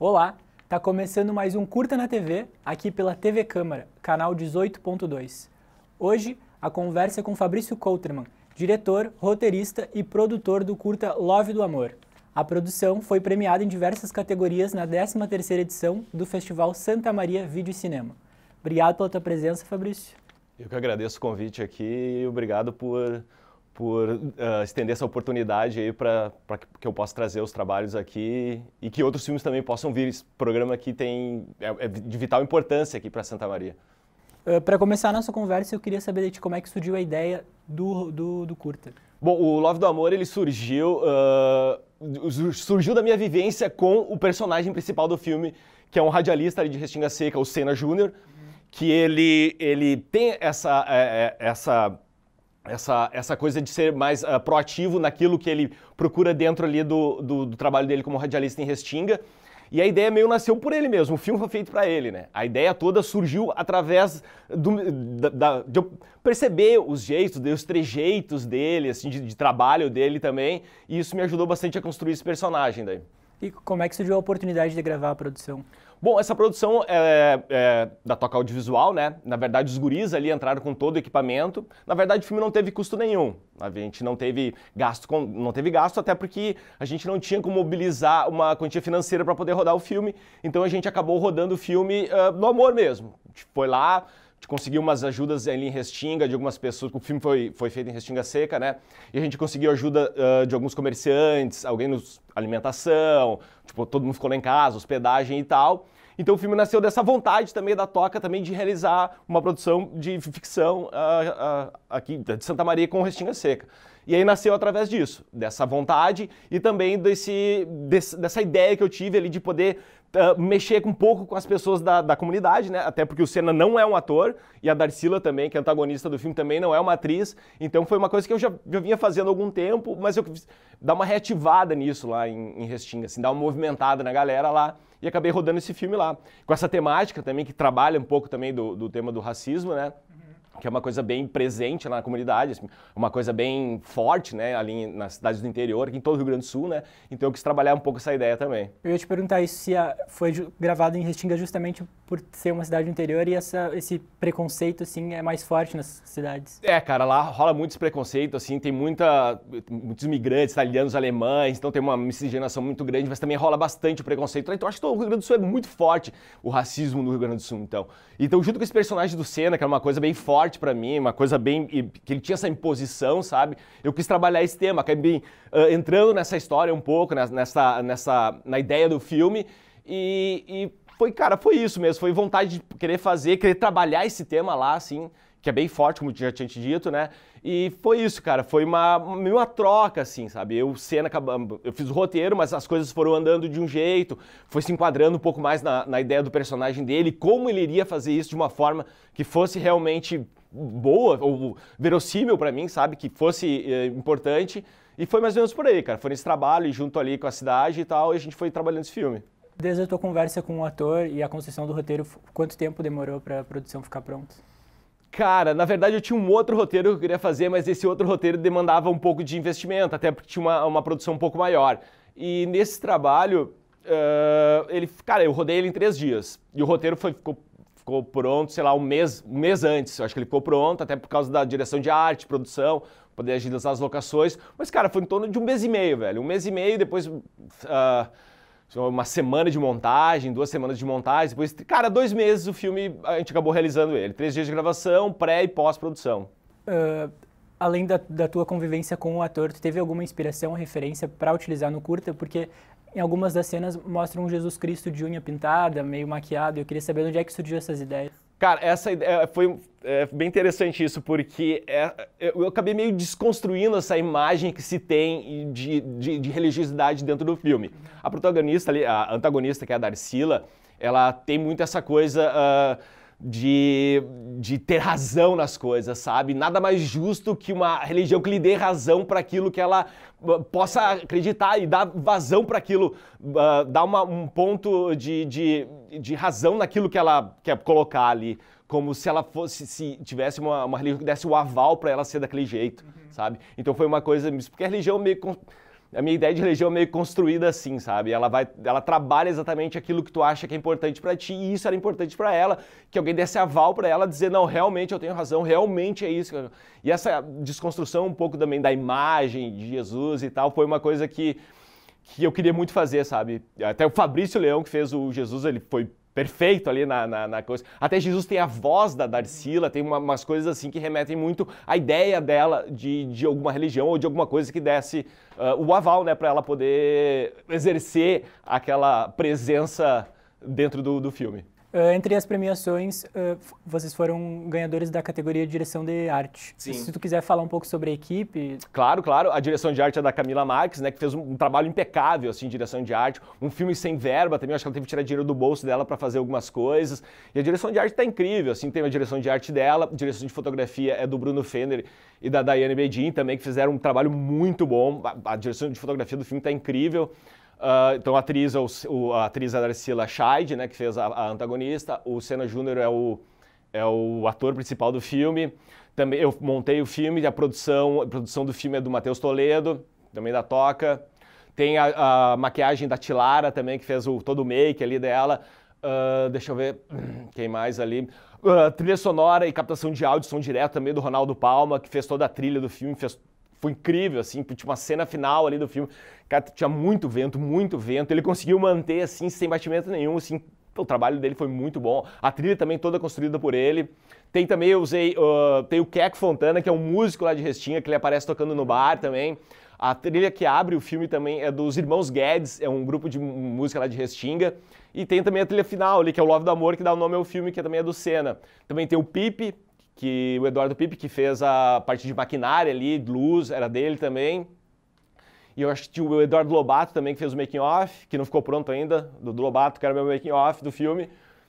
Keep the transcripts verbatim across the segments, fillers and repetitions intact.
Olá, tá começando mais um Curta na T V, aqui pela T V Câmara, canal dezoito ponto dois. Hoje, a conversa é com Fabrício Couterman, diretor, roteirista e produtor do curta Love do Amor. A produção foi premiada em diversas categorias na décima terceira edição do Festival Santa Maria Vídeo e Cinema. Obrigado pela tua presença, Fabrício. Eu que agradeço o convite aqui e obrigado por, por uh, estender essa oportunidade aí para que eu possa trazer os trabalhos aqui e que outros filmes também possam vir. Esse programa aqui tem, é, é de vital importância aqui para Santa Maria. Uh, para começar a nossa conversa, eu queria saber de ti como é que surgiu a ideia do, do, do curta. Bom, o Love do Amor, ele surgiu, uh, surgiu da minha vivência com o personagem principal do filme, que é um radialista ali de Restinga Seca, o Senna Júnior, que ele, ele tem essa, é, essa, essa, essa coisa de ser mais uh, proativo naquilo que ele procura dentro ali do, do, do trabalho dele como radialista em Restinga. E a ideia meio nasceu por ele mesmo, o filme foi feito para ele, né? A ideia toda surgiu através do, da, da, de eu perceber os jeitos, os trejeitos dele, assim, de, de trabalho dele também, e isso me ajudou bastante a construir esse personagem daí. E como é que surgiu a oportunidade de gravar a produção? Bom, essa produção é, é da Toca Audiovisual, né? Na verdade, os guris ali entraram com todo o equipamento. Na verdade, o filme não teve custo nenhum. A gente não teve gasto, com, não teve gasto até porque a gente não tinha como mobilizar uma quantia financeira para poder rodar o filme. Então a gente acabou rodando o filme uh, no amor mesmo. A gente foi lá, a gente conseguiu umas ajudas ali em Restinga de algumas pessoas. O filme foi, foi feito em Restinga Seca, né? E a gente conseguiu ajuda uh, de alguns comerciantes, alguém nos alimentação, tipo, todo mundo ficou lá em casa, hospedagem e tal. Então o filme nasceu dessa vontade também da Toca também de realizar uma produção de ficção uh, uh, aqui de Santa Maria com Restinga Seca. E aí nasceu através disso, dessa vontade e também desse, desse, dessa ideia que eu tive ali de poder uh, mexer um pouco com as pessoas da, da comunidade, né? Até porque o Senna não é um ator e a Darcila também, que é antagonista do filme, também não é uma atriz. Então foi uma coisa que eu já, já vinha fazendo há algum tempo, mas eu quis dar uma reativada nisso lá em, em Restinga, assim, dar uma movimentada na galera lá. E acabei rodando esse filme lá. Com essa temática também, que trabalha um pouco também do, do tema do racismo, né? Que é uma coisa bem presente lá na comunidade, uma coisa bem forte, né, ali nas cidades do interior, aqui em todo o Rio Grande do Sul, né, então eu quis trabalhar um pouco essa ideia também. Eu ia te perguntar isso, se a, foi gravado em Restinga justamente por ser uma cidade do interior e essa, esse preconceito, assim, é mais forte nas cidades. É, cara, lá rola muito esse preconceito, assim, tem muita, muitos imigrantes, italianos, alemães, então tem uma miscigenação muito grande, mas também rola bastante o preconceito, então acho que o Rio Grande do Sul é muito forte, o racismo no Rio Grande do Sul, então. Então, junto com esse personagem do Senna, que era uma coisa bem forte pra mim, uma coisa bem, que ele tinha essa imposição, sabe? Eu quis trabalhar esse tema, acabei uh, entrando nessa história um pouco, nessa, nessa, na ideia do filme, e, e foi, cara, foi isso mesmo, foi vontade de querer fazer, querer trabalhar esse tema lá, assim, que é bem forte, como eu já tinha te dito, né? E foi isso, cara, foi uma, uma troca, assim, sabe? Eu, Senna, eu fiz o roteiro, mas as coisas foram andando de um jeito, foi se enquadrando um pouco mais na, na ideia do personagem dele, como ele iria fazer isso de uma forma que fosse realmente boa, ou verossímil pra mim, sabe? Que fosse é, importante. E foi mais ou menos por aí, cara. Foi nesse trabalho, e junto ali com a cidade e tal, e a gente foi trabalhando esse filme. Desde a tua conversa com o ator e a construção do roteiro, quanto tempo demorou pra produção ficar pronta? Cara, na verdade eu tinha um outro roteiro que eu queria fazer, mas esse outro roteiro demandava um pouco de investimento, até porque tinha uma, uma produção um pouco maior. E nesse trabalho, uh, ele, cara, eu rodei ele em três dias. E o roteiro foi, ficou, ficou pronto, sei lá, um mês, um mês antes. Eu acho que ele ficou pronto, até por causa da direção de arte, produção, poder agilizar as locações. Mas, cara, foi em torno de um mês e meio, velho. Um mês e meio, depois... Uh, uma semana de montagem, duas semanas de montagem, depois, cara, dois meses o filme, a gente acabou realizando ele. Três dias de gravação, pré e pós-produção. Uh, além da, da tua convivência com o ator, tu teve alguma inspiração, referência para utilizar no curta? Porque em algumas das cenas mostram um Jesus Cristo de unha pintada, meio maquiado, e eu queria saber onde é que surgiu essas ideias. Cara, essa ideia foi é, bem interessante isso, porque é, eu acabei meio desconstruindo essa imagem que se tem de, de, de religiosidade dentro do filme. A protagonista ali, a antagonista, que é a Darcila, ela tem muito essa coisa uh, de, de ter razão nas coisas, sabe? Nada mais justo que uma religião que lhe dê razão para aquilo que ela uh, possa acreditar e dar vazão para aquilo, uh, dar uma, um ponto de, de, de razão naquilo que ela quer colocar ali, como se ela fosse, se tivesse uma, uma religião que desse o aval para ela ser daquele jeito, uhum. sabe? Então foi uma coisa, porque a religião meio a minha ideia de religião é meio construída assim, sabe? Ela vai, ela trabalha exatamente aquilo que tu acha que é importante pra ti, e isso era importante pra ela, que alguém desse aval pra ela, dizer, não, realmente eu tenho razão, realmente é isso. E essa desconstrução um pouco também da imagem de Jesus e tal, foi uma coisa que, que eu queria muito fazer, sabe? Até o Fabrício Leão, que fez o Jesus, ele foi perfeito ali na, na, na coisa. Até Jesus tem a voz da Darcila, tem uma, umas coisas assim que remetem muito à ideia dela de, de alguma religião ou de alguma coisa que desse uh, o aval, né, para ela poder exercer aquela presença dentro do, do filme. Uh, entre as premiações, uh, vocês foram ganhadores da categoria de direção de arte. Sim. Se tu quiser falar um pouco sobre a equipe... Claro, claro. A direção de arte é da Camila Marques, né, que fez um, um trabalho impecável, assim, de direção de arte. Um filme sem verba também, acho que ela teve que tirar dinheiro do bolso dela para fazer algumas coisas. E a direção de arte tá incrível, assim, tem a direção de arte dela, a direção de fotografia é do Bruno Fender e da Daiane Bedin também, que fizeram um trabalho muito bom. A, a direção de fotografia do filme tá incrível. Uh, então a atriz, o, a atriz é a Darcila Scheid, né, que fez a, a antagonista, o Senna Júnior é o, é o ator principal do filme, também eu montei o filme, a produção, a produção do filme é do Matheus Toledo, também da Toca, tem a, a maquiagem da Tilara também, que fez o, todo o make ali dela, uh, deixa eu ver, quem mais ali, uh, trilha sonora e captação de áudio, som direto também do Ronaldo Palma, que fez toda a trilha do filme, fez Foi incrível, assim, tinha uma cena final ali do filme, cara, tinha muito vento, muito vento, ele conseguiu manter, assim, sem batimento nenhum, assim, o trabalho dele foi muito bom, a trilha também toda construída por ele. Tem também, eu usei, uh, tem o Keco Fontana, que é um músico lá de Restinga, que ele aparece tocando no bar também. A trilha que abre o filme também é dos Irmãos Guedes, é um grupo de música lá de Restinga. E tem também a trilha final ali, que é o Love do Amor, que dá o nome ao filme, que também é do Senna. Também tem o Pipe, que o Eduardo Pipe, que fez a parte de maquinária ali, de luz, era dele também. E eu acho que tinha o Eduardo Lobato também, que fez o making off, que não ficou pronto ainda, do, do Lobato, que era o meu making off do filme.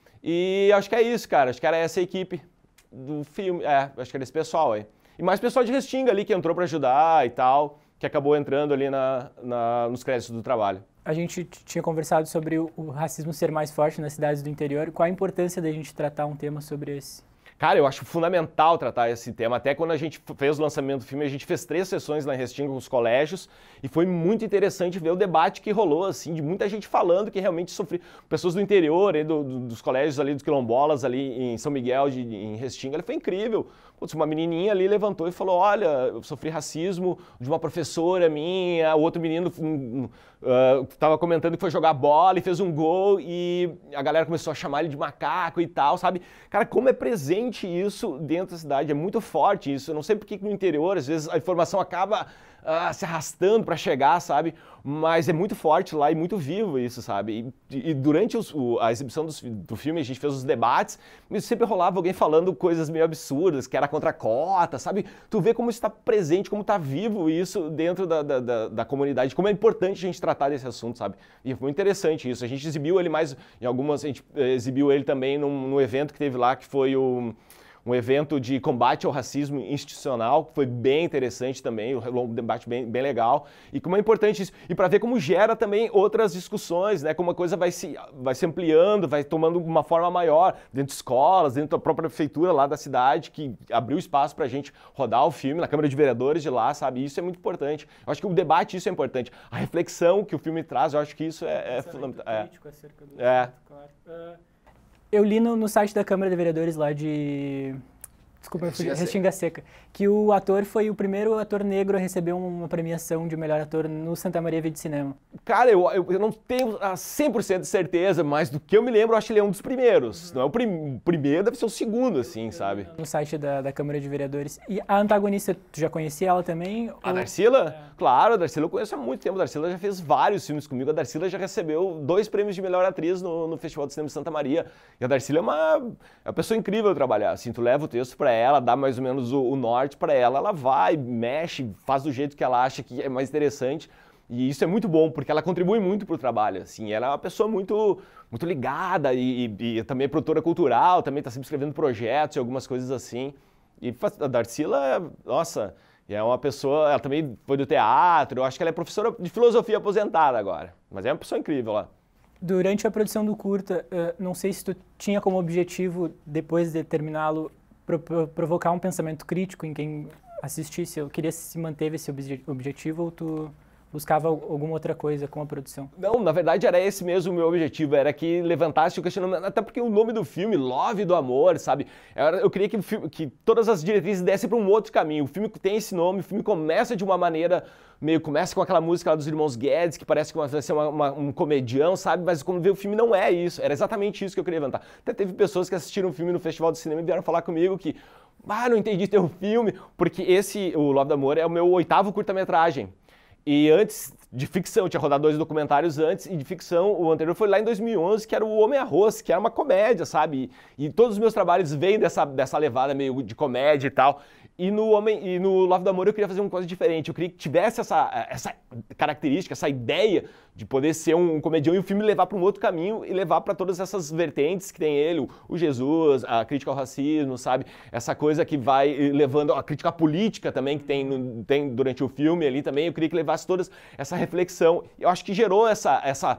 E acho que é isso, cara, acho que era essa equipe do filme, é, acho que era esse pessoal aí. E mais pessoal de Restinga ali, que entrou pra ajudar e tal, que acabou entrando ali na, na, nos créditos do trabalho. A gente tinha conversado sobre o, o racismo ser mais forte nas cidades do interior. Qual a importância da gente tratar um tema sobre esse? Cara, eu acho fundamental tratar esse tema. Até quando a gente fez o lançamento do filme, a gente fez três sessões lá em Restinga com os colégios e foi muito interessante ver o debate que rolou, assim, de muita gente falando que realmente sofreu. Pessoas do interior, do, do, dos colégios ali, dos quilombolas ali em São Miguel, de, em Restinga, foi incrível. Putz, uma menininha ali levantou e falou, olha, eu sofri racismo de uma professora minha, o outro menino estava uh, comentando que foi jogar bola e fez um gol e a galera começou a chamar ele de macaco e tal, sabe? Cara, como é presente isso dentro da cidade, é muito forte isso. Eu não sei porque no interior, às vezes, a informação acaba uh, se arrastando para chegar, sabe? Mas é muito forte lá e muito vivo isso, sabe? E, e durante os, o, a exibição do, do filme, a gente fez os debates, mas sempre rolava alguém falando coisas meio absurdas, que era contra a cota, sabe? Tu vê como está presente, como está vivo isso dentro da, da, da, da comunidade, como é importante a gente tratar desse assunto, sabe? E foi interessante isso. A gente exibiu ele mais, em algumas, a gente exibiu ele também num, num evento que teve lá, que foi o... um evento de combate ao racismo institucional, que foi bem interessante também, um debate bem, bem legal. E como é importante isso, e para ver como gera também outras discussões, né? Como a coisa vai se, vai se ampliando, vai tomando uma forma maior dentro de escolas, dentro da própria prefeitura lá da cidade, que abriu espaço para a gente rodar o filme, na Câmara de Vereadores de lá, sabe? Isso é muito importante. Eu acho que o debate, isso é importante. A reflexão que o filme traz, eu acho que isso é, é fundamental. É. Acerca do É. Claro. Uh... Eu li no, no site da Câmara de Vereadores lá de... Desculpa, Restinga Restinga Seca. Que o ator foi o primeiro ator negro a receber uma premiação de melhor ator no Santa Maria Vida de Cinema. Cara, eu, eu, eu não tenho a cem por cento de certeza, mas do que eu me lembro, eu acho que ele é um dos primeiros. Uhum. Não é o, prim, o primeiro, deve ser o segundo, assim, sabe? No site da, da Câmara de Vereadores. E a antagonista, tu já conhecia ela também? A ou... Darcila? É. Claro, a Darcila eu conheço há muito tempo. A Darcila já fez vários filmes comigo. A Darcila já recebeu dois prêmios de melhor atriz no, no Festival de Cinema de Santa Maria. E a Darcila é uma, é uma pessoa incrível a trabalhar. Assim, tu leva o texto pra ela, dá mais ou menos o, o norte para ela, ela vai, mexe, faz do jeito que ela acha que é mais interessante, e isso é muito bom, porque ela contribui muito pro trabalho, assim, ela é uma pessoa muito, muito ligada, e, e, e também é produtora cultural, também está sempre escrevendo projetos e algumas coisas assim, e a Darcila, nossa, é uma pessoa, ela também foi do teatro, eu acho que ela é professora de filosofia aposentada agora, mas é uma pessoa incrível lá. Durante a produção do curta, não sei se tu tinha como objetivo, depois de terminá-lo, Pro, pro, provocar um pensamento crítico em quem assistisse. Eu queria se manteve esse obje, objetivo ou tu, buscava alguma outra coisa com a produção? Não, na verdade era esse mesmo o meu objetivo, era que levantasse o questionamento, até porque o nome do filme, Love do Amor, sabe? Eu queria que, o filme, que todas as diretrizes dessem para um outro caminho. O filme tem esse nome, o filme começa de uma maneira, meio começa com aquela música lá dos Irmãos Guedes, que parece que vai ser uma, uma, um comedião, sabe? Mas quando vê o filme não é isso, era exatamente isso que eu queria levantar. Até teve pessoas que assistiram o filme no Festival de Cinema e vieram falar comigo que, ah, não entendi teu filme, porque esse, o Love do Amor, é o meu oitavo curta-metragem. E antes de ficção, tinha rodado dois documentários antes, e de ficção, o anterior foi lá em dois mil e onze, que era o Homem-Arroz, que era uma comédia, sabe? E, e todos os meus trabalhos vêm dessa, dessa levada meio de comédia e tal. E no, Homem, e no Love do Amor eu queria fazer uma coisa diferente, eu queria que tivesse essa, essa característica, essa ideia de poder ser um comedião e o filme levar para um outro caminho e levar para todas essas vertentes que tem ele, o, o Jesus, a crítica ao racismo, sabe? Essa coisa que vai levando, a crítica política também que tem, no, tem durante o filme ali também, eu queria que levasse toda essa reflexão. Eu acho que gerou essa... essa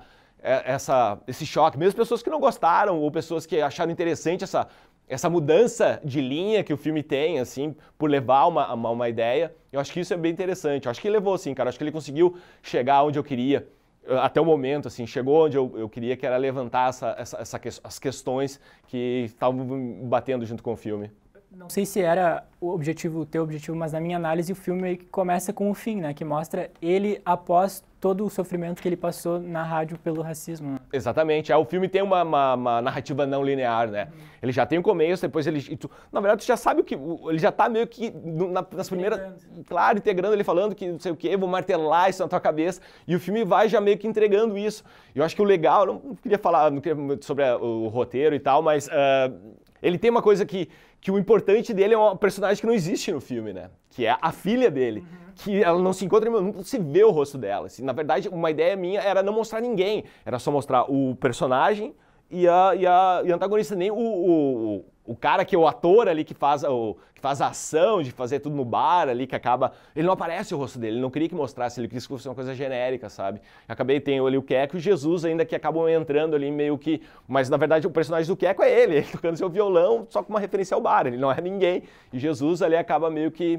Essa, esse choque, mesmo pessoas que não gostaram ou pessoas que acharam interessante essa, essa mudança de linha que o filme tem, assim, por levar uma, uma, uma ideia, eu acho que isso é bem interessante. Eu acho que ele levou, sim, cara, eu acho que ele conseguiu chegar onde eu queria, até o momento, assim, chegou onde eu, eu queria, que era levantar essa, essa, essa, as questões que estavam batendo junto com o filme. Não sei se era o objetivo, o teu objetivo, mas na minha análise o filme meio que começa com o fim, né? Que mostra ele após todo o sofrimento que ele passou na rádio pelo racismo. Né? Exatamente. É, o filme tem uma, uma, uma narrativa não linear, né? Uhum. Ele já tem o começo, depois ele... Tu, na verdade, tu já sabe o que... Ele já tá meio que na, nas primeiras... Integrando. Claro, integrando ele falando que não sei o quê, vou martelar isso na tua cabeça. E o filme vai já meio que entregando isso. E eu acho que o legal... Eu não queria falar não queria sobre a, o roteiro e tal, mas... Uh, ele tem uma coisa que... que o importante dele é um personagem que não existe no filme, né? Que é a filha dele, uhum. que ela não se encontra, não se vê o rosto dela. Assim, na verdade, uma ideia minha era não mostrar ninguém, era só mostrar o personagem e a, e a, e a antagonista, nem o, o, o cara que é o ator ali que faz, o, que faz a ação de fazer tudo no bar ali, que acaba... Ele não aparece o rosto dele, ele não queria que mostrasse, ele queria que fosse uma coisa genérica, sabe? Acabei, tem ali o Queco e o Jesus ainda que acabam entrando ali meio que... Mas na verdade o personagem do Queco é ele, ele tocando seu violão só com uma referência ao bar, ele não é ninguém. E Jesus ali acaba meio que,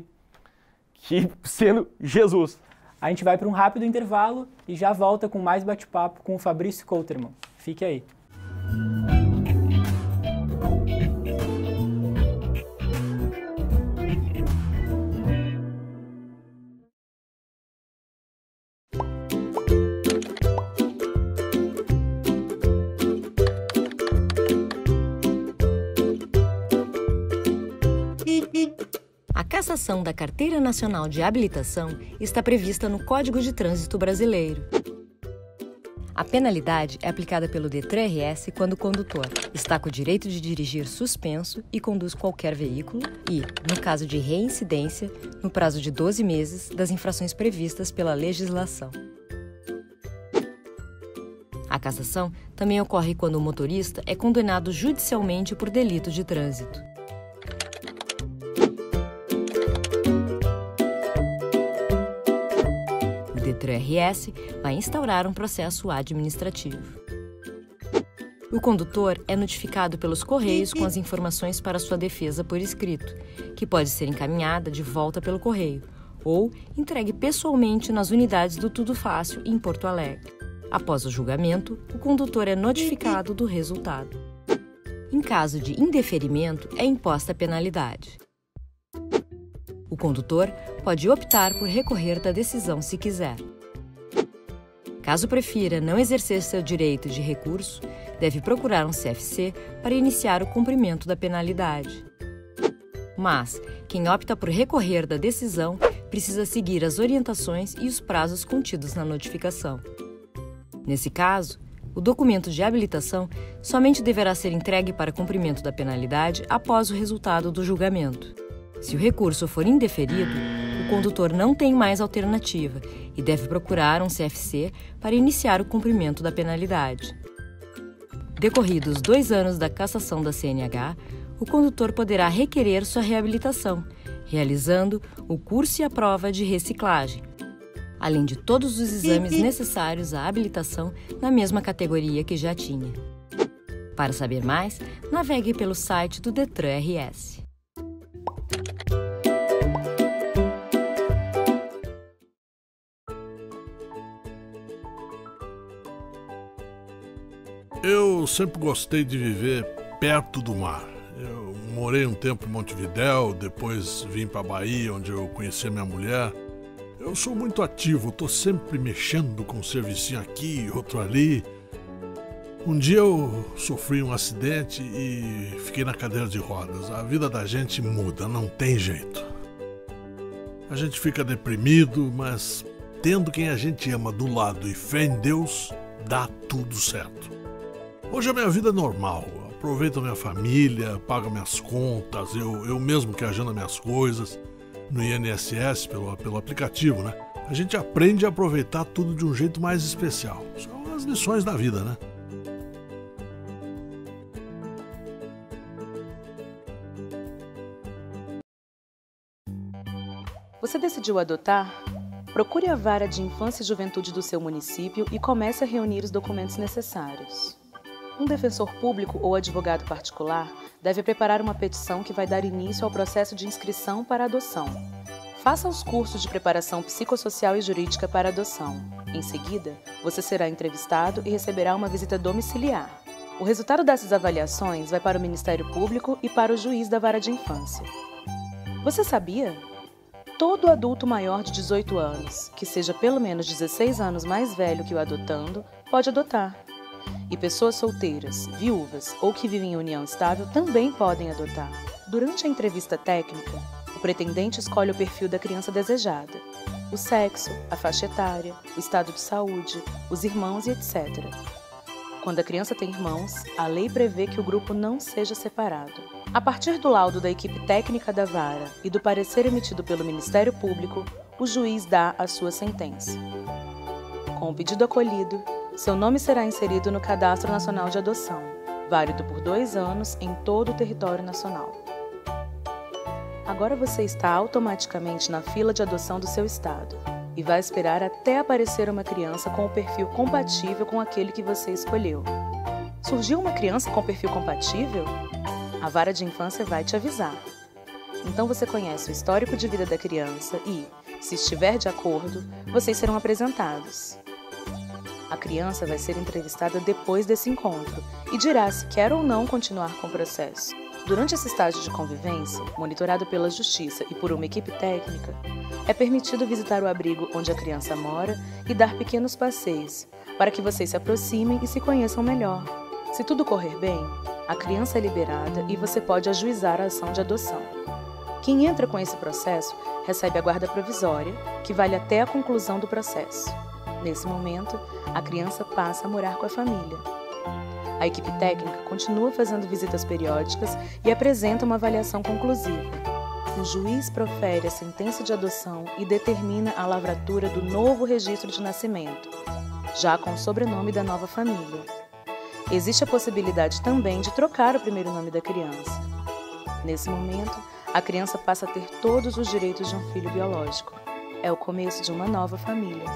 que sendo Jesus. A gente vai para um rápido intervalo e já volta com mais bate-papo com o Fabrício Couterman. Fique aí. A cassação da Carteira Nacional de Habilitação está prevista no Código de Trânsito Brasileiro. A penalidade é aplicada pelo Detran R S quando o condutor está com o direito de dirigir suspenso e conduz qualquer veículo e, no caso de reincidência, no prazo de doze meses das infrações previstas pela legislação. A cassação também ocorre quando o motorista é condenado judicialmente por delito de trânsito. O Detran R S vai instaurar um processo administrativo. O condutor é notificado pelos Correios com as informações para sua defesa por escrito, que pode ser encaminhada de volta pelo correio ou entregue pessoalmente nas unidades do Tudo Fácil em Porto Alegre. Após o julgamento, o condutor é notificado do resultado. Em caso de indeferimento, é imposta a penalidade. O condutor pode optar por recorrer da decisão se quiser. Caso prefira não exercer seu direito de recurso, deve procurar um C F C para iniciar o cumprimento da penalidade. Mas, quem opta por recorrer da decisão precisa seguir as orientações e os prazos contidos na notificação. Nesse caso, o documento de habilitação somente deverá ser entregue para cumprimento da penalidade após o resultado do julgamento. Se o recurso for indeferido, o condutor não tem mais alternativa e deve procurar um C F C para iniciar o cumprimento da penalidade. Decorridos dois anos da cassação da C N H, o condutor poderá requerer sua reabilitação, realizando o curso e a prova de reciclagem, além de todos os exames necessários à habilitação na mesma categoria que já tinha. Para saber mais, navegue pelo site do Detran R S. Eu sempre gostei de viver perto do mar. Eu morei um tempo em Montevidéu, depois vim para Bahia, onde eu conheci a minha mulher. Eu sou muito ativo, estou sempre mexendo com um servicinho aqui, outro ali. Um dia eu sofri um acidente e fiquei na cadeira de rodas. A vida da gente muda, não tem jeito. A gente fica deprimido, mas tendo quem a gente ama do lado e fé em Deus, dá tudo certo. Hoje a minha vida é normal. Aproveito a minha família, pago minhas contas, eu, eu mesmo que agendo minhas coisas no I N S S pelo, pelo aplicativo, né? A gente aprende a aproveitar tudo de um jeito mais especial. São as lições da vida, né? Você decidiu adotar? Procure a vara de infância e juventude do seu município e comece a reunir os documentos necessários. Um defensor público ou advogado particular deve preparar uma petição que vai dar início ao processo de inscrição para adoção. Faça os cursos de preparação psicossocial e jurídica para adoção. Em seguida, você será entrevistado e receberá uma visita domiciliar. O resultado dessas avaliações vai para o Ministério Público e para o juiz da vara de infância. Você sabia? Todo adulto maior de dezoito anos, que seja pelo menos dezesseis anos mais velho que o adotando, pode adotar. E pessoas solteiras, viúvas ou que vivem em união estável também podem adotar. Durante a entrevista técnica, o pretendente escolhe o perfil da criança desejada, o sexo, a faixa etária, o estado de saúde, os irmãos e etcétera. Quando a criança tem irmãos, a lei prevê que o grupo não seja separado. A partir do laudo da equipe técnica da vara e do parecer emitido pelo Ministério Público, o juiz dá a sua sentença. Com o pedido acolhido, seu nome será inserido no Cadastro Nacional de Adoção, válido por dois anos em todo o território nacional. Agora você está automaticamente na fila de adoção do seu estado e vai esperar até aparecer uma criança com o perfil compatível com aquele que você escolheu. Surgiu uma criança com perfil compatível? A vara de infância vai te avisar. Então você conhece o histórico de vida da criança e, se estiver de acordo, vocês serão apresentados. A criança vai ser entrevistada depois desse encontro e dirá se quer ou não continuar com o processo. Durante esse estágio de convivência, monitorado pela Justiça e por uma equipe técnica, é permitido visitar o abrigo onde a criança mora e dar pequenos passeios, para que vocês se aproximem e se conheçam melhor. Se tudo correr bem, a criança é liberada e você pode ajuizar a ação de adoção. Quem entra com esse processo recebe a guarda provisória, que vale até a conclusão do processo. Nesse momento, a criança passa a morar com a família. A equipe técnica continua fazendo visitas periódicas e apresenta uma avaliação conclusiva. O juiz profere a sentença de adoção e determina a lavratura do novo registro de nascimento, já com o sobrenome da nova família. Existe a possibilidade também de trocar o primeiro nome da criança. Nesse momento, a criança passa a ter todos os direitos de um filho biológico. É o começo de uma nova família.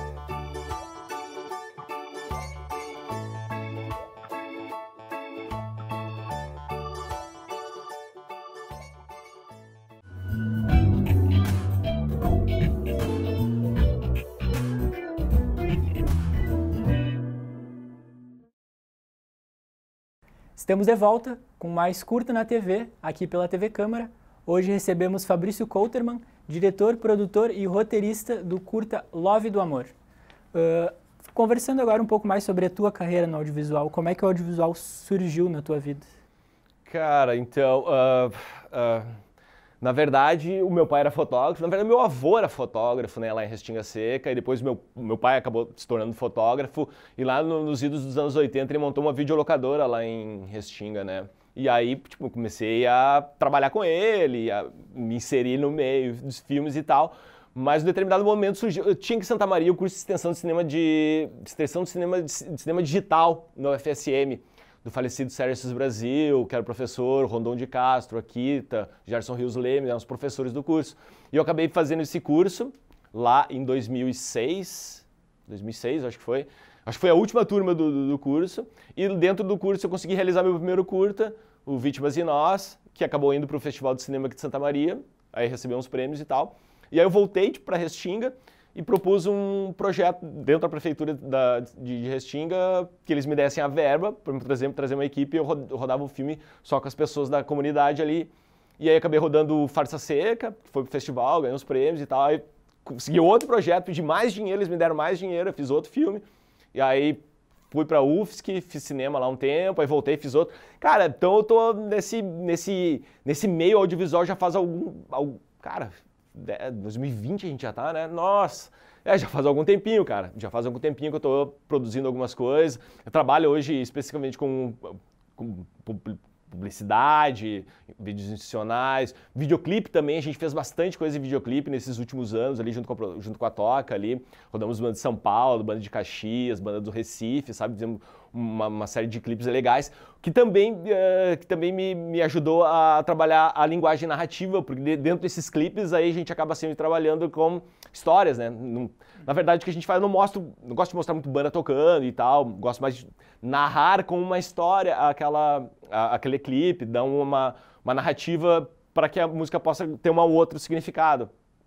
Estamos de volta com mais Curta na T V, aqui pela T V Câmara. Hoje recebemos Fabrício Couterman, diretor, produtor e roteirista do curta Love do Amor. Uh, conversando agora um pouco mais sobre a tua carreira no audiovisual, como é que o audiovisual surgiu na tua vida? Cara, então, uh, uh, na verdade, o meu pai era fotógrafo, na verdade, meu avô era fotógrafo, né, lá em Restinga Seca, e depois meu, meu pai acabou se tornando fotógrafo, e lá no, nos idos dos anos oitenta ele montou uma videolocadora lá em Restinga, né. E aí, tipo, eu comecei a trabalhar com ele, a me inserir no meio dos filmes e tal, mas em determinado momento surgiu, eu tinha que em Santa Maria o curso de extensão de cinema de, de extensão de cinema, de, de cinema digital no U F S M, do falecido Sérgio Brasil, que era o professor, Rondon de Castro, Akita, Gerson Rios Leme, eram os professores do curso. E eu acabei fazendo esse curso lá em dois mil e seis, dois mil e seis acho que foi, acho que foi a última turma do, do, do curso, e dentro do curso eu consegui realizar meu primeiro curta, o Vítimas e Nós, que acabou indo para o Festival de Cinema aqui de Santa Maria, aí recebeu uns prêmios e tal. E aí eu voltei tipo, para Restinga, e propus um projeto dentro da prefeitura da, de, de Restinga, que eles me dessem a verba, por exemplo, trazer uma equipe, eu rodava o filme só com as pessoas da comunidade ali. E aí acabei rodando Farsa Seca, que foi pro festival, ganhei uns prêmios e tal. Aí consegui outro projeto, pedi mais dinheiro, eles me deram mais dinheiro, eu fiz outro filme. E aí fui pra U F S C, fiz cinema lá um tempo, aí voltei, fiz outro. Cara, então eu tô nesse, nesse, nesse meio audiovisual já faz algum... algum cara, dois mil e vinte a gente já tá, né? Nossa! É, já faz algum tempinho, cara. Já faz algum tempinho que eu tô produzindo algumas coisas. Eu trabalho hoje especificamente com, com publicidade, vídeos institucionais, videoclipe também, a gente fez bastante coisa em videoclipe nesses últimos anos ali junto com a, junto com a Toca ali, rodamos banda de São Paulo, banda de Caxias, banda do Recife, sabe, fizemos uma, uma série de clipes legais, que também, uh, que também me, me ajudou a trabalhar a linguagem narrativa, porque dentro desses clipes aí a gente acaba sempre trabalhando com histórias, né, não, na verdade o que a gente faz, eu não mostro, não gosto de mostrar muito banda tocando e tal, gosto mais de narrar com uma história aquela, a, aquele clipe, dar uma, uma narrativa para que a música possa ter um outro significado.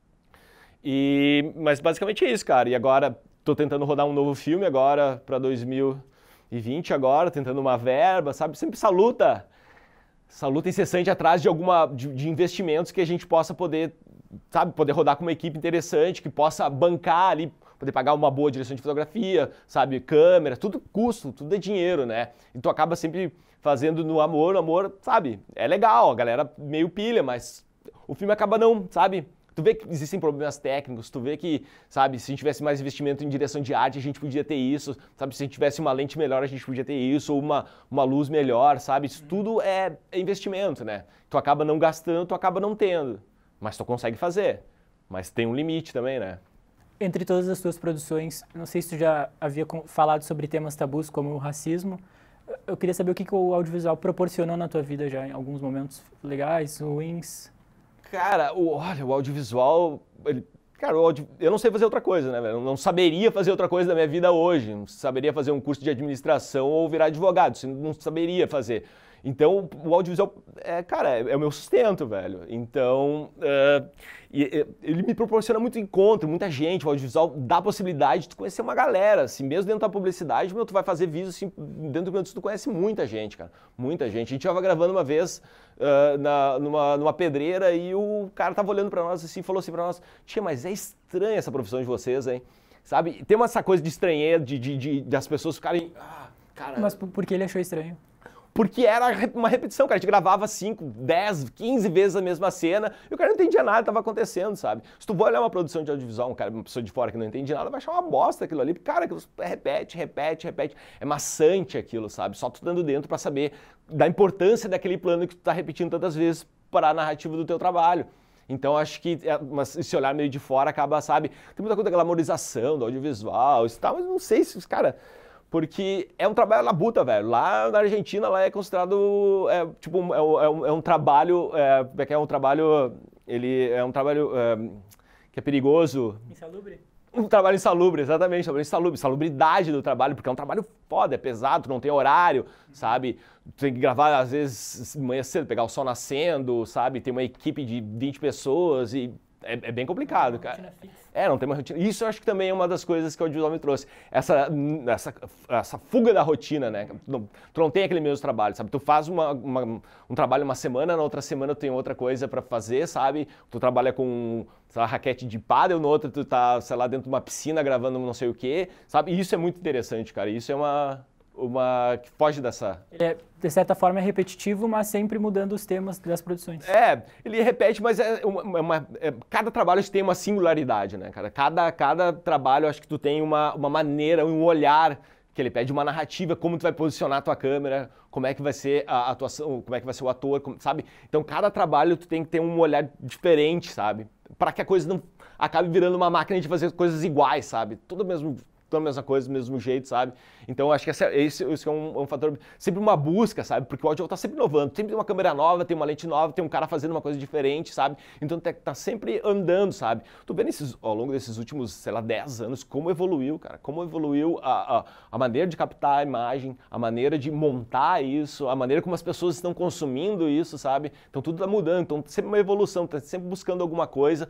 E, mas basicamente é isso, cara. E agora tô tentando rodar um novo filme agora para dois mil e vinte agora, tentando uma verba, sabe? Sempre essa luta, essa luta incessante atrás de alguma de, de investimentos que a gente possa poder, sabe, poder rodar com uma equipe interessante, que possa bancar ali, poder pagar uma boa direção de fotografia, sabe, câmera, tudo custo, tudo é dinheiro, né? E tu acaba sempre fazendo no amor, no amor, sabe, é legal, a galera meio pilha, mas o filme acaba não, sabe? Tu vê que existem problemas técnicos, tu vê que, sabe, se a gente tivesse mais investimento em direção de arte, a gente podia ter isso, sabe, se a gente tivesse uma lente melhor, a gente podia ter isso, ou uma, uma luz melhor, sabe, isso tudo é, é investimento, né? Tu acaba não gastando, tu acaba não tendo, mas tu consegue fazer, mas tem um limite também, né? Entre todas as tuas produções, não sei se tu já havia falado sobre temas tabus como o racismo, eu queria saber o que, que o audiovisual proporcionou na tua vida já, em alguns momentos legais, ruins. Cara, o, olha, o audiovisual, ele, cara, o audio, eu não sei fazer outra coisa, né, velho? Eu não saberia fazer outra coisa na minha vida hoje, não saberia fazer um curso de administração ou virar advogado, não saberia fazer. Então, o audiovisual, é, cara, é, é o meu sustento, velho. Então, uh, e, e, ele me proporciona muito encontro, muita gente. O audiovisual dá a possibilidade de tu conhecer uma galera, assim, mesmo dentro da publicidade, meu, tu vai fazer vídeo, assim, dentro do Rio Grande do Sul, tu conhece muita gente, cara, muita gente. A gente estava gravando uma vez uh, na, numa, numa pedreira e o cara tava olhando pra nós assim, e falou assim pra nós, tia, mas é estranha essa profissão de vocês, hein? Sabe, tem uma, essa coisa de estranheza, de, de, de, das pessoas ficarem, ah, cara... Mas por que ele achou estranho? Porque era uma repetição, cara. A gente gravava cinco, dez, quinze vezes a mesma cena e o cara não entendia nada que estava acontecendo, sabe? Se tu for olhar uma produção de audiovisual, um cara, uma pessoa de fora que não entende nada, vai achar uma bosta aquilo ali. Cara, aquilo repete, repete, repete. É maçante aquilo, sabe? Só tu estando dentro para saber da importância daquele plano que tu tá repetindo tantas vezes para a narrativa do teu trabalho. Então, acho que esse olhar meio de fora acaba, sabe? Tem muita coisa da glamorização, do audiovisual e tal, mas não sei se os caras... Porque é um trabalho labuta, velho. Lá na Argentina, lá é considerado, é, tipo, é, é, um, é um trabalho, é, é um trabalho, ele é um trabalho é, que é perigoso. Insalubre? Um trabalho insalubre, exatamente, trabalho insalubre, insalubridade do trabalho, porque é um trabalho foda, é pesado, não tem horário, sabe? Tu tem que gravar, às vezes, manhã cedo, pegar o sol nascendo, sabe? Tem uma equipe de vinte pessoas e... É, é bem complicado, cara. É, não tem uma rotina. Isso eu acho que também é uma das coisas que o audiovisual me trouxe. Essa, essa, essa fuga da rotina, né? Tu não tem aquele mesmo trabalho, sabe? Tu faz uma, uma, um trabalho uma semana, na outra semana tu tem outra coisa pra fazer, sabe? Tu trabalha com, sei lá, raquete de pádel, no outro tu tá, sei lá, dentro de uma piscina gravando não sei o quê, sabe? E isso é muito interessante, cara. Isso é uma... uma que foge dessa... Ele é, de certa forma, é repetitivo, mas sempre mudando os temas das produções. É, ele repete, mas é uma, uma, é, cada trabalho tem uma singularidade, né, cara? Cada, cada trabalho, acho que tu tem uma, uma maneira, um olhar que ele pede, uma narrativa, como tu vai posicionar a tua câmera, como é que vai ser a atuação, como é que vai ser o ator, como, sabe? Então, cada trabalho tu tem que ter um olhar diferente, sabe? Para que a coisa não acabe virando uma máquina de fazer coisas iguais, sabe? Tudo mesmo... a mesma coisa, do mesmo jeito, sabe? Então, acho que esse, esse, esse é um, um fator, sempre uma busca, sabe? Porque o audiovisual tá sempre inovando, sempre tem uma câmera nova, tem uma lente nova, tem um cara fazendo uma coisa diferente, sabe? Então, tá, tá sempre andando, sabe? Tu vê nesses, ao longo desses últimos, sei lá, dez anos, como evoluiu, cara, como evoluiu a, a, a maneira de captar a imagem, a maneira de montar isso, a maneira como as pessoas estão consumindo isso, sabe? Então, tudo tá mudando, então, sempre uma evolução, tá sempre buscando alguma coisa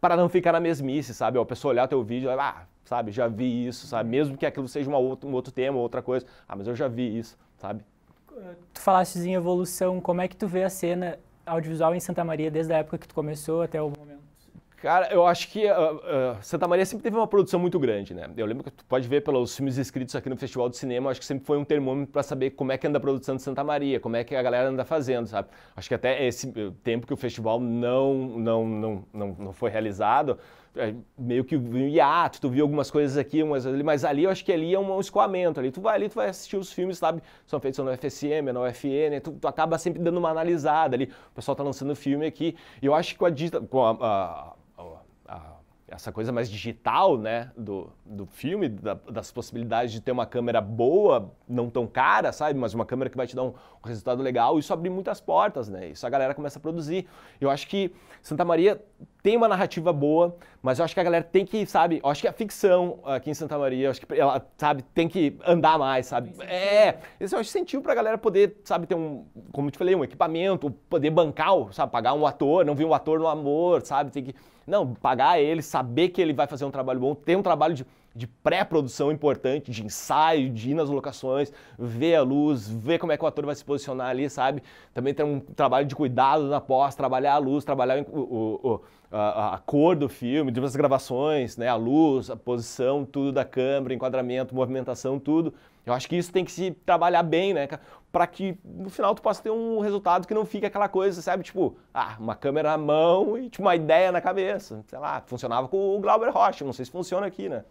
para não ficar na mesmice, sabe? A pessoa olhar teu vídeo, ah, sabe, já vi isso, sabe? Mesmo que aquilo seja uma outra, um outro tema, outra coisa, ah, mas eu já vi isso, sabe? Tu falaste em evolução, como é que tu vê a cena audiovisual em Santa Maria desde a época que tu começou até o momento? Cara, eu acho que uh, uh, Santa Maria sempre teve uma produção muito grande, né? Eu lembro que tu pode ver pelos filmes inscritos aqui no Festival de Cinema, acho que sempre foi um termômetro para saber como é que anda a produção de Santa Maria, como é que a galera anda fazendo, sabe? Acho que até esse tempo que o festival não, não, não, não, não foi realizado, meio que um hiato, tu viu algumas coisas aqui, umas ali, mas ali eu acho que ali é um escoamento, ali tu vai ali, tu vai assistir os filmes, sabe? São feitos na U F S M, na U F N, tu, tu acaba sempre dando uma analisada ali, o pessoal tá lançando filme aqui, e eu acho que com a, com a, a essa coisa mais digital, né, do, do filme, da, das possibilidades de ter uma câmera boa, não tão cara, sabe, mas uma câmera que vai te dar um, um resultado legal, isso abre muitas portas, né, isso a galera começa a produzir. Eu acho que Santa Maria tem uma narrativa boa, mas eu acho que a galera tem que, sabe, eu acho que a ficção aqui em Santa Maria, eu acho que ela, sabe, tem que andar mais, sabe, é, esse é um incentivo pra galera poder, sabe, ter um, como eu te falei, um equipamento, poder bancar, sabe, pagar um ator, não vir um ator no amor, sabe, tem que, não, pagar ele, saber que ele vai fazer um trabalho bom, ter um trabalho de, de pré-produção importante, de ensaio, de ir nas locações, ver a luz, ver como é que o ator vai se posicionar ali, sabe? Também ter um trabalho de cuidado na pós, trabalhar a luz, trabalhar o, o, o, a, a cor do filme, das gravações, né? A luz, a posição, tudo da câmera, enquadramento, movimentação, tudo. Eu acho que isso tem que se trabalhar bem, né, para que no final tu possa ter um resultado que não fique aquela coisa, sabe, tipo, ah, uma câmera na mão e tipo, uma ideia na cabeça. Sei lá, funcionava com o Glauber Rocha, não sei se funciona aqui, né?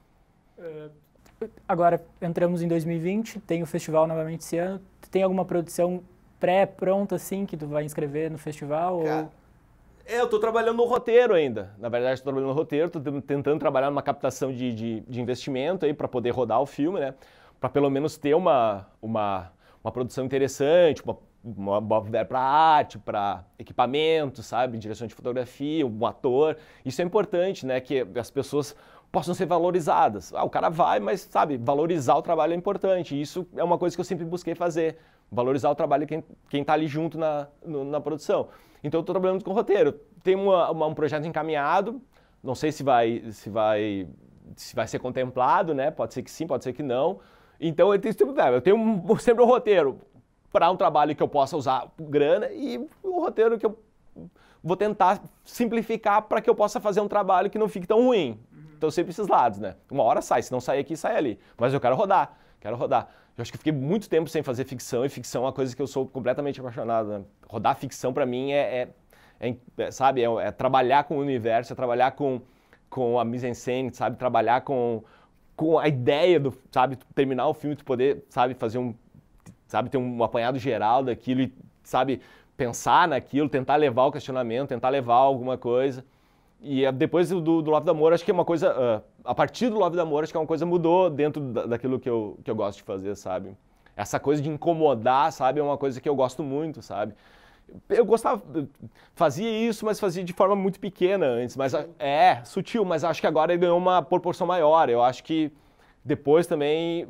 Uh, agora, entramos em dois mil e vinte, tem o festival novamente esse ano. Tem alguma produção pré-pronta, assim, que tu vai inscrever no festival? Cara, ou... eu tô trabalhando no roteiro ainda. Na verdade, estou trabalhando no roteiro, tô tentando trabalhar numa captação de, de, de investimento aí para poder rodar o filme, né? Para pelo menos ter uma, uma, uma produção interessante, uma, uma boa verba para arte, para equipamento, sabe? Direção de fotografia, um ator. Isso é importante, né? Que as pessoas possam ser valorizadas. Ah, o cara vai, mas, sabe, valorizar o trabalho é importante. Isso é uma coisa que eu sempre busquei fazer. Valorizar o trabalho de quem, quem tá ali junto na, no, na produção. Então, eu estou trabalhando com roteiro. Tem uma, uma, um projeto encaminhado, não sei se vai, se, vai, se vai ser contemplado, né? Pode ser que sim, pode ser que não. Então, eu tenho, eu tenho um, sempre um roteiro para um trabalho que eu possa usar grana e um roteiro que eu vou tentar simplificar para que eu possa fazer um trabalho que não fique tão ruim. Então, sempre esses lados, né? Uma hora sai, se não sair aqui, sai ali. Mas eu quero rodar, quero rodar. Eu acho que fiquei muito tempo sem fazer ficção, e ficção é uma coisa que eu sou completamente apaixonado, né? Rodar ficção, para mim, é, é, é sabe, é, é trabalhar com o universo, é trabalhar com, com a mise-en-scène, sabe? Trabalhar com... com a ideia do, sabe, terminar o filme, tu poder, sabe, fazer um, sabe, ter um apanhado geral daquilo e, sabe, pensar naquilo, tentar levar o questionamento, tentar levar alguma coisa. E depois do, do Love do Amor, acho que é uma coisa, uh, a partir do Love do Amor, acho que é uma coisa mudou dentro da, daquilo que eu, que eu gosto de fazer, sabe. Essa coisa de incomodar, sabe, é uma coisa que eu gosto muito, sabe. Eu gostava, fazia isso, mas fazia de forma muito pequena antes, mas é, sutil, mas acho que agora ele ganhou uma proporção maior. Eu acho que depois também,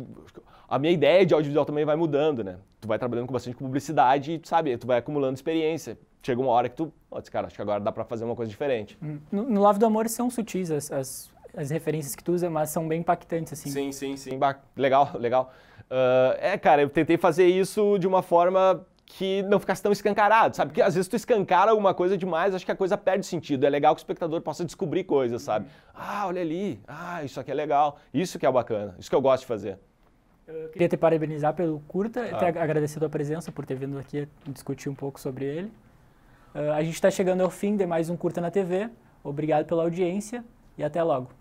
a minha ideia de audiovisual também vai mudando, né? Tu vai trabalhando com bastante publicidade e, sabe, tu vai acumulando experiência. Chega uma hora que tu, ó, cara, acho que agora dá pra fazer uma coisa diferente. No, no Love do Amor são sutis as, as, as referências que tu usa, mas são bem impactantes, assim. Sim, sim, sim, legal, legal. Uh, é, cara, eu tentei fazer isso de uma forma que não ficasse tão escancarado, sabe? Porque às vezes tu escancara alguma coisa demais, acho que a coisa perde sentido. É legal que o espectador possa descobrir coisas, sabe? Ah, olha ali, ah, isso aqui é legal. Isso que é bacana, isso que eu gosto de fazer. Eu queria te parabenizar pelo curta, ah. até agradecer a tua presença por ter vindo aqui discutir um pouco sobre ele. Uh, a gente está chegando ao fim de mais um Curta na T V. Obrigado pela audiência e até logo.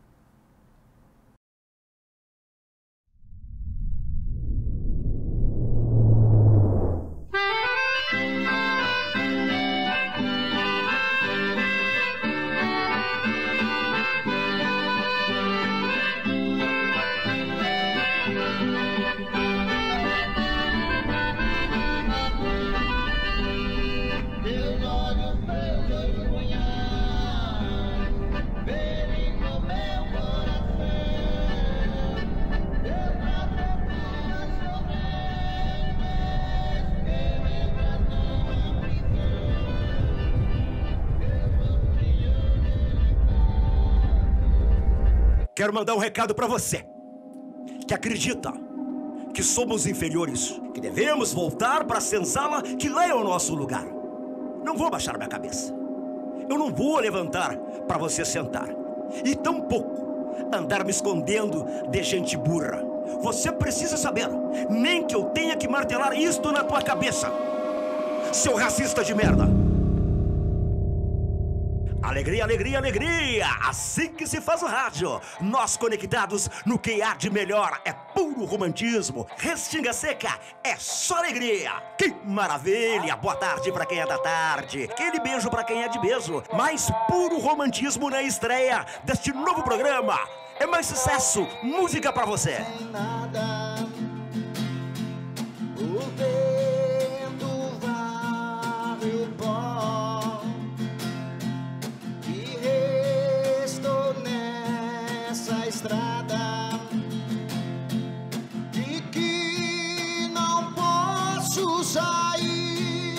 Verem como é quero mandar um recado pra você, que acredita que somos inferiores, que devemos voltar pra senzala que lá é o nosso lugar. Não vou baixar minha cabeça. Eu não vou levantar pra você sentar. E tampouco andar me escondendo de gente burra. Você precisa saber, nem que eu tenha que martelar isto na tua cabeça, seu racista de merda. Alegria, alegria, alegria! Assim que se faz o rádio. Nós conectados no que há de melhor. É puro romantismo. Restinga Seca é só alegria. Que maravilha! Boa tarde pra quem é da tarde. Aquele beijo pra quem é de beijo. Mais puro romantismo na estreia deste novo programa. É mais sucesso. Música pra você. Sem nada, o vento varre o pó que restou nessa estrada, de que não posso sair,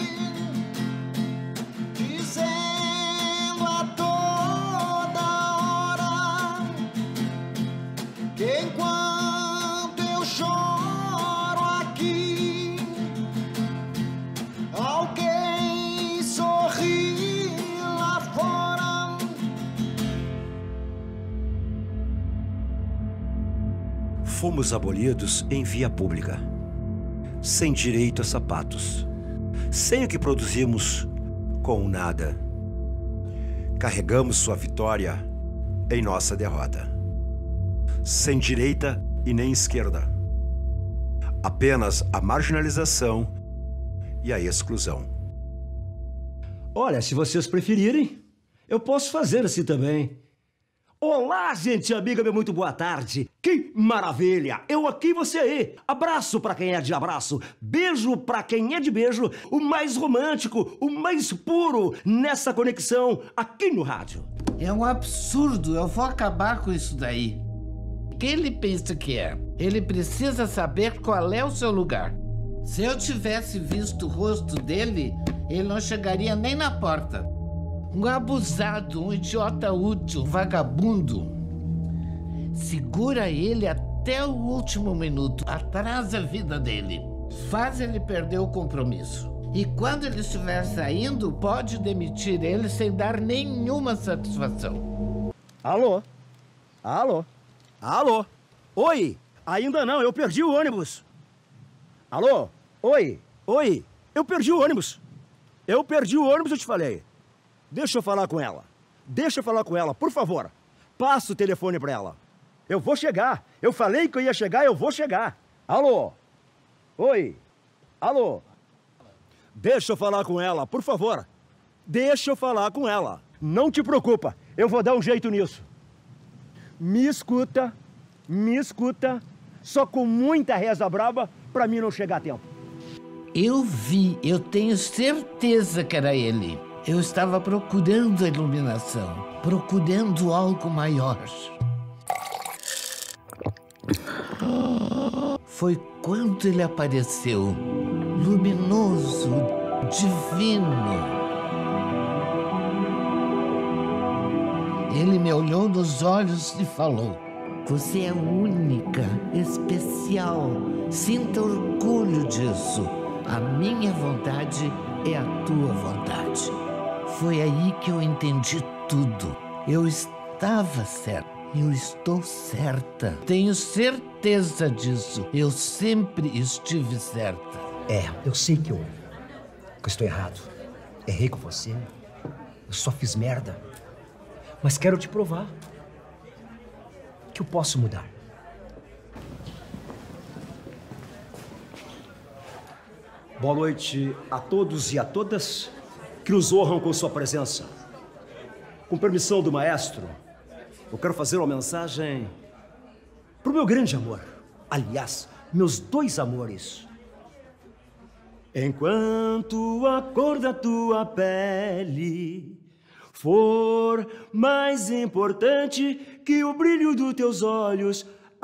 dizendo a toda hora que enquanto eu choro aqui, alguém sorri lá fora. Fomos abolidos em via pública, sem direito a sapatos, sem o que produzimos com o nada. Carregamos sua vitória em nossa derrota. Sem direita e nem esquerda. Apenas a marginalização e a exclusão. Olha, se vocês preferirem, eu posso fazer assim também. Olá, gente amiga, meu muito boa tarde. Que maravilha! Eu aqui, você aí. Abraço pra quem é de abraço, beijo pra quem é de beijo, o mais romântico, o mais puro nessa conexão aqui no rádio. É um absurdo, eu vou acabar com isso daí. O que ele pensa que é? Ele precisa saber qual é o seu lugar. Se eu tivesse visto o rosto dele, ele não chegaria nem na porta. Um abusado, um idiota útil, um vagabundo. Segura ele até o último minuto, atrasa a vida dele. Faz ele perder o compromisso. E quando ele estiver saindo, pode demitir ele sem dar nenhuma satisfação. Alô? Alô? Alô? Oi? Ainda não, eu perdi o ônibus. Alô? Oi? Oi? Eu perdi o ônibus. Eu perdi o ônibus, eu te falei. Deixa eu falar com ela. Deixa eu falar com ela, por favor. Passa o telefone pra ela. Eu vou chegar. Eu falei que eu ia chegar, eu vou chegar. Alô? Oi? Alô? Deixa eu falar com ela, por favor. Deixa eu falar com ela. Não te preocupa, eu vou dar um jeito nisso. Me escuta, me escuta, só com muita reza braba pra mim não chegar a tempo. Eu vi, eu tenho certeza que era ele. Eu estava procurando a iluminação, procurando algo maior. Foi quando ele apareceu, luminoso, divino. Ele me olhou nos olhos e falou: "Você é única, especial. Sinta orgulho disso. A minha vontade é a tua vontade." Foi aí que eu entendi tudo. Eu estava certa. Eu estou certa. Tenho certeza disso. Eu sempre estive certa. É, eu sei que eu, que eu estou errado. Errei com você. Eu só fiz merda. Mas quero te provar que eu posso mudar. Boa noite a todos e a todas que nos honram com sua presença. Com permissão do maestro, eu quero fazer uma mensagem pro meu grande amor. Aliás, meus dois amores. Enquanto a cor da tua pele for mais importante que o brilho dos teus olhos,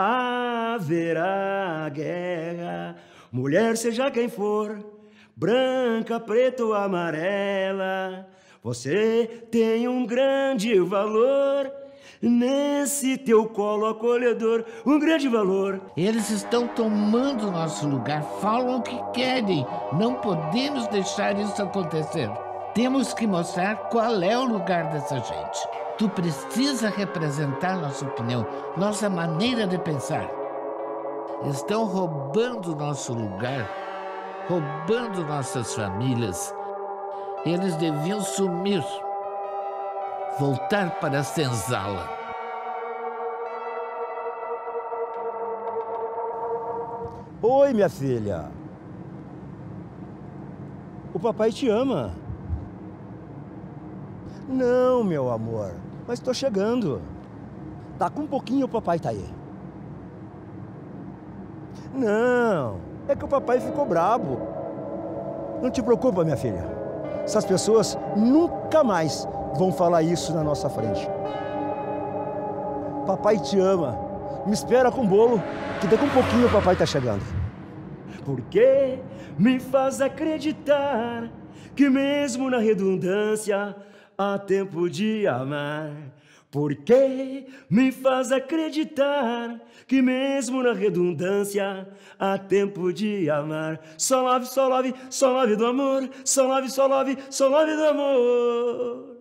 haverá guerra. Mulher, seja quem for, branca, preta ou amarela, você tem um grande valor. nesse teu colo acolhedor, um grande valor. Eles estão tomando nosso lugar, falam o que querem. Não podemos deixar isso acontecer. Temos que mostrar qual é o lugar dessa gente. Tu precisa representar nossa opinião, nossa maneira de pensar. Estão roubando nosso lugar, roubando nossas famílias. Eles deviam sumir, voltar para a senzala. Oi, minha filha. O papai te ama. Não, meu amor, mas tô chegando. Tá com um pouquinho, o papai tá aí. Não, é que o papai ficou brabo. Não te preocupa, minha filha. Essas pessoas nunca mais vão falar isso na nossa frente. Papai te ama. Me espera com o bolo, que daqui a um pouquinho o papai tá chegando. Porque me faz acreditar que mesmo na redundância há tempo de amar. Porque me faz acreditar que mesmo na redundância há tempo de amar. Só love, só love, só love do amor. Só love, só love, só love do amor.